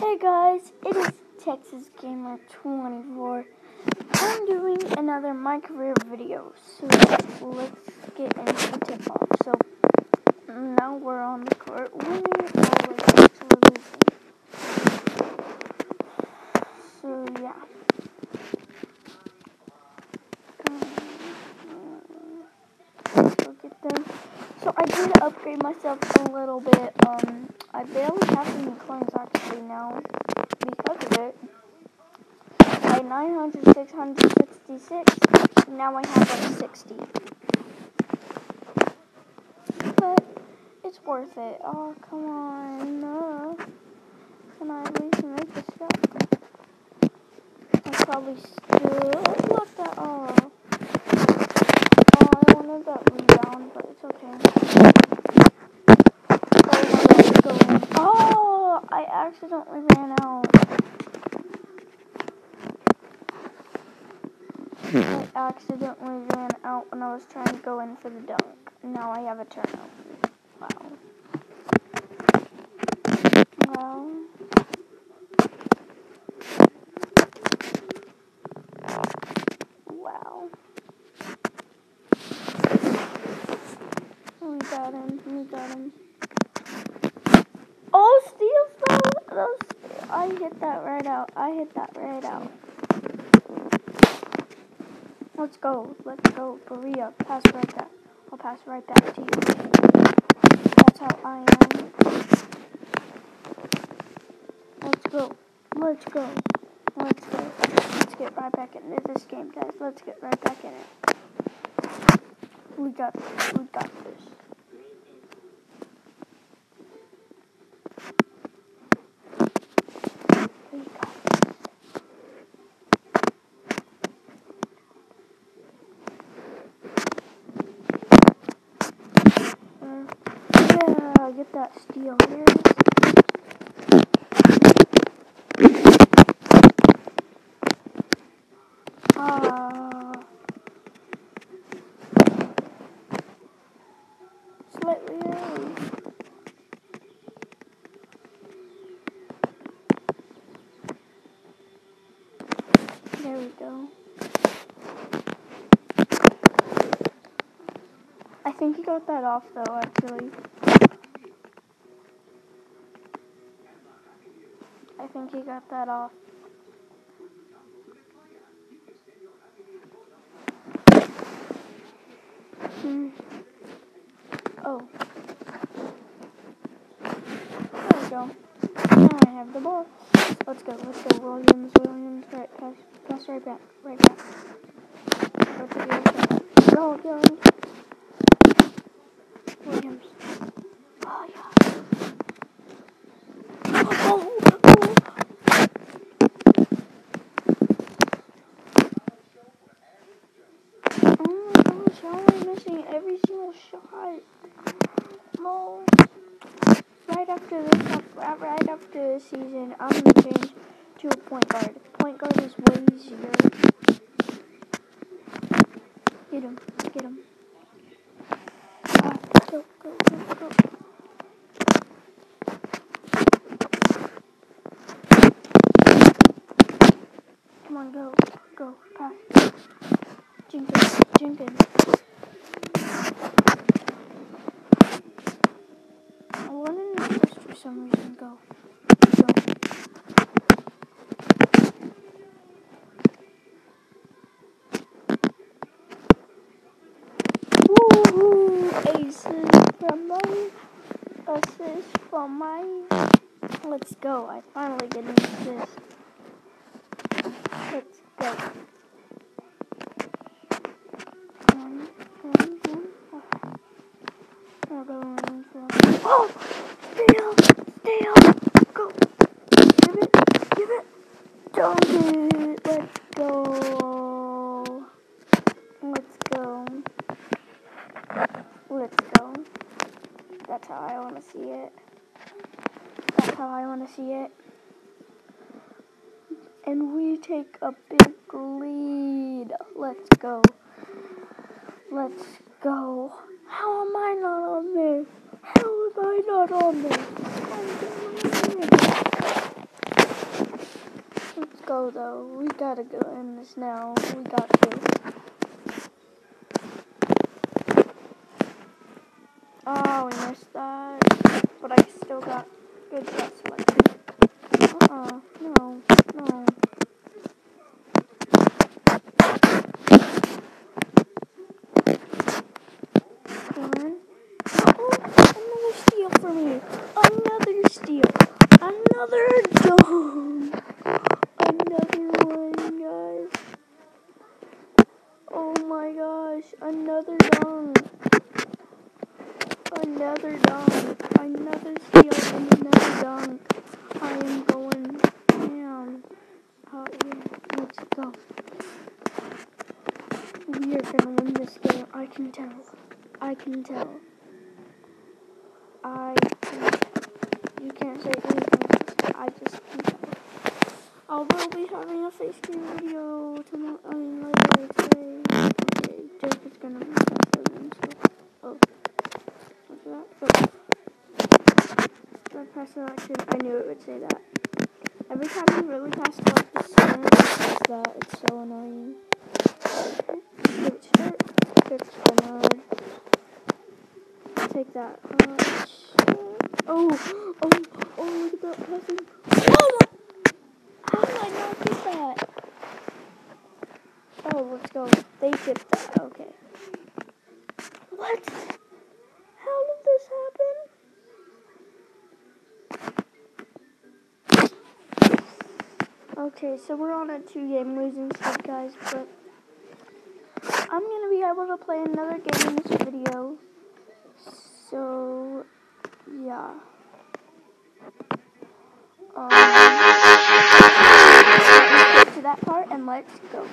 Hey guys, it is Texas Gamer 24. I'm doing another My Career video, so let's get into the tip-off. So now we're on the court, winning or we're actually losing. So yeah. Go get them. So I did upgrade myself a little bit. I barely have any coins actually now because of it. I had 900, 666. Now I have like 60. But it's worth it. Oh, come on. No. Can I at least make this shot? I probably still blocked that. Oh, I wanted that rebound, but it's okay. Oh, I accidentally ran out. I accidentally ran out when I was trying to go in for the dunk. Now I have a turnover. Wow. Wow. We got him. Oh, steals those. I hit that right out. Let's go, Berea. Pass right back. I'll pass right back to you. That's how I am. Let's go. Let's get right back into this game, guys. Let's get right back in it. We got this. We got this. Yeah, get that steal here. Slightly early. There we go. I think he got that off though, actually. I think he got that off. Oh. There we go. Now I have the ball. Let's go. Williams, right, pass right back. Go to the other side. Go, Williams. Oh, yeah. Oh. Oh my gosh, how am I missing every single shot? No. Right after this season, I'm going to change to a point guard. Point guard is way easier. Get him. Go. Come on, go. Pass. Jenkins. I wanted to just for some reason go. Woohoo! Assist from my. Let's go. I finally get an assist. Let's go. Oh! Steal! Go! Give it! Dunk it! Let's go. That's how I want to see it. And we take a big lead. Let's go. How am I not on there? go. We gotta go in this now. We got to. Oh, we missed that. But I still got good shot selection. No. Come on. Oh, another steal for me. Another steal. Another dunk. Another one, guys. Oh my gosh. Another dunk. Another dunk. Another steal and another dunk. I am going down. Oh, yeah. Let's go. We are going to win this game. I can tell. You can't say anything else. I just can tell. I will be having a face cam video tomorrow. Later today. Okay, Jacob's gonna be faster than so. Oh. What's that? Oh. Press selection. I knew it would say that. Every time you really pass like the center, it says that. It's so annoying. Fix Bernard. Take that. Oh, look at that passing. Oh, how did I not get that? Oh, let's go. They tipped that. Okay. What? How did this happen? Okay, so we're on a 2-game losing streak, guys, but I'm going to be able to play another game in this video. So, yeah. Let's get to that part and let's go.